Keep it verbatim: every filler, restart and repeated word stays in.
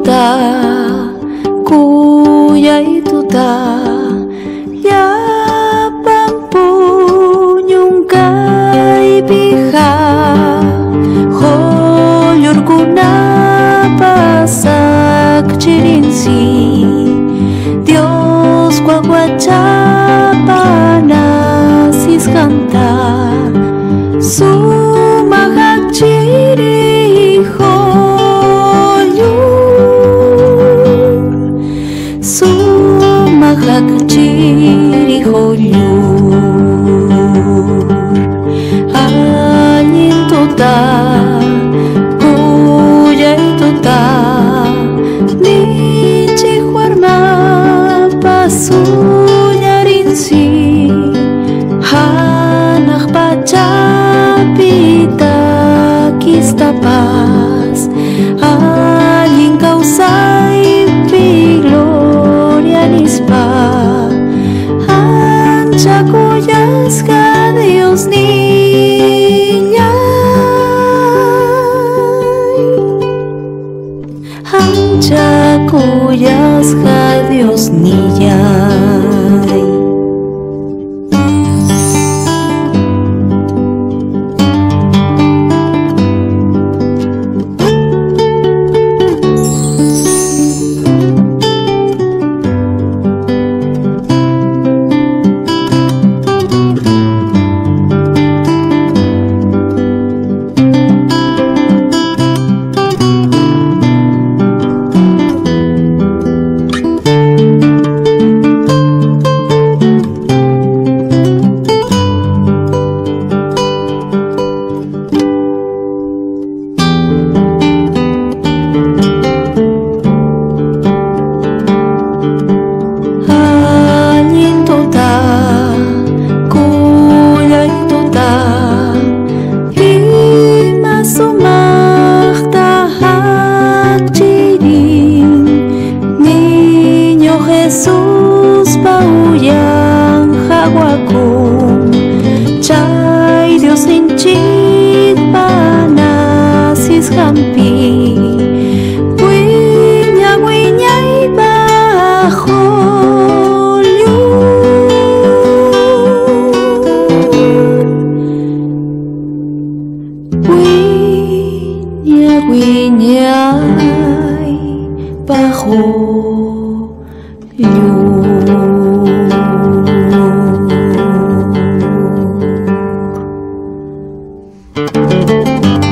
ta, kuya itu ta, ya pampunyong kaibigan, holyor ko na pasak chirinsi, Dios guaguachapa nasis canta, sumagak chiri holyor, sumagak chiri holyor, alin tota, kuya tota, ni chihuarma pasunyarinsi, hanak pachapita kistapas, alin kausay piglorianispa, ancha kuyas ka Dios niña, ancha kuyas ka Dios niña. Jesús pauyang hawakum, chay Dios inchit panasis hampi, wiña wiña y bajo wiña wiña y bajo you.